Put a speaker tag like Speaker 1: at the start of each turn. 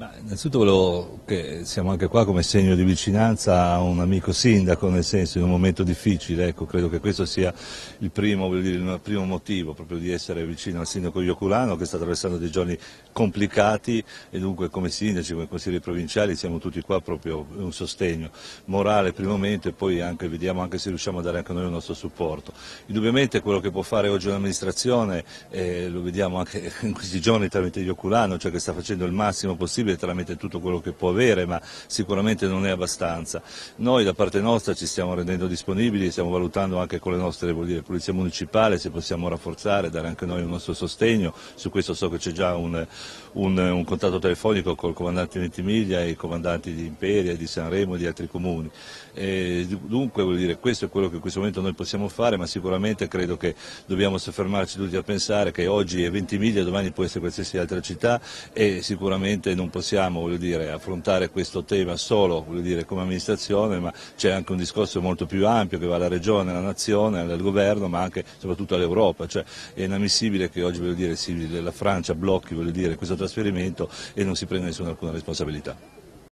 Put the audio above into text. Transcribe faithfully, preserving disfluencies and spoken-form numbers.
Speaker 1: Ma innanzitutto volevo che siamo anche qua come segno di vicinanza a un amico sindaco, nel senso in un momento difficile, ecco, credo che questo sia il primo, voglio dire, il primo motivo, proprio di essere vicino al sindaco Ioculano che sta attraversando dei giorni complicati e dunque come sindaci, come consiglieri provinciali siamo tutti qua proprio un sostegno morale primo momento e poi anche, vediamo anche se riusciamo a dare anche noi il nostro supporto. Indubbiamente quello che può fare oggi l'amministrazione, eh, lo vediamo anche in questi giorni tramite Ioculano, cioè che sta facendo il massimo possibile tramite tutto quello che può avere, ma sicuramente non è abbastanza. Noi da parte nostra ci stiamo rendendo disponibili, stiamo valutando anche con le nostre, vuol dire, polizia municipale se possiamo rafforzare, dare anche noi un nostro sostegno. Su questo so che c'è già un, un, un contatto telefonico col comandante di Ventimiglia e i comandanti di Imperia, di Sanremo e di altri comuni. E dunque vuol dire, questo è quello che in questo momento noi possiamo fare, ma sicuramente credo che dobbiamo soffermarci tutti a pensare che oggi è Ventimiglia, domani può essere qualsiasi altra città e sicuramente non possiamo, voglio dire, affrontare questo tema solo, voglio dire, come amministrazione, ma c'è anche un discorso molto più ampio che va alla Regione, alla Nazione, al Governo, ma anche soprattutto all'Europa. Cioè, è inammissibile che oggi, voglio dire, si, la Francia blocchi, voglio dire, questo trasferimento e non si prenda nessuna alcuna responsabilità.